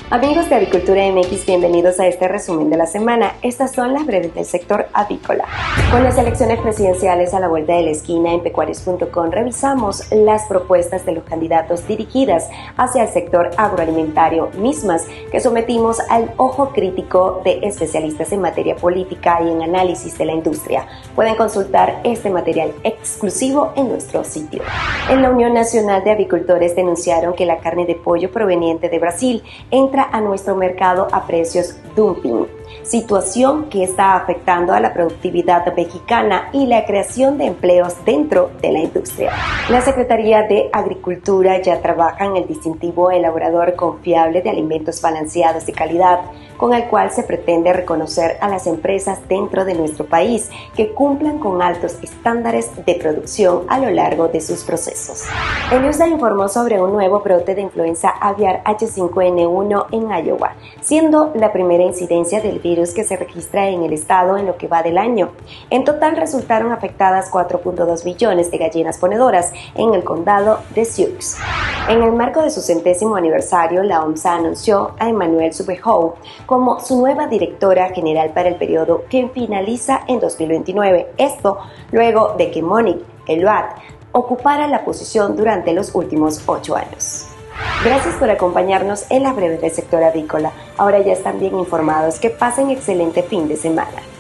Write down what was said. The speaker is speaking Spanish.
Amigos de Avicultura MX, bienvenidos a este resumen de la semana. Estas son las breves del sector avícola. Con las elecciones presidenciales a la vuelta de la esquina, en pecuarios.com revisamos las propuestas de los candidatos dirigidas hacia el sector agroalimentario, mismas que sometimos al ojo crítico de especialistas en materia política y en análisis de la industria. Pueden consultar este material exclusivo en nuestro sitio. En la Unión Nacional de Avicultores denunciaron que la carne de pollo proveniente de Brasil entra a nuestro mercado a precios dumping, situación que está afectando a la productividad mexicana y la creación de empleos dentro de la industria. La Secretaría de Agricultura ya trabaja en el distintivo elaborador confiable de alimentos balanceados de calidad, con el cual se pretende reconocer a las empresas dentro de nuestro país que cumplan con altos estándares de producción a lo largo de sus procesos. El USDA informó sobre un nuevo brote de influenza aviar H5N1 en Iowa, siendo la primera incidencia del virus que se registra en el estado en lo que va del año. En total resultaron afectadas 4.2 millones de gallinas ponedoras en el condado de Sioux. En el marco de su 100º aniversario, la OMSA anunció a Emmanuelle Subejo como su nueva directora general para el periodo que finaliza en 2029. Esto luego de que Monique Eloat ocupara la posición durante los últimos 8 años. Gracias por acompañarnos en las breves del sector avícola. Ahora ya están bien informados. Que pasen excelente fin de semana.